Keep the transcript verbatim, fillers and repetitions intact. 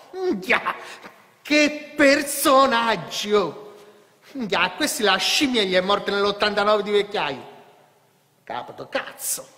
Già, che personaggio! Già, questi la scimmia gli è morta nell'ottantanove di vecchiaio. Capato cazzo!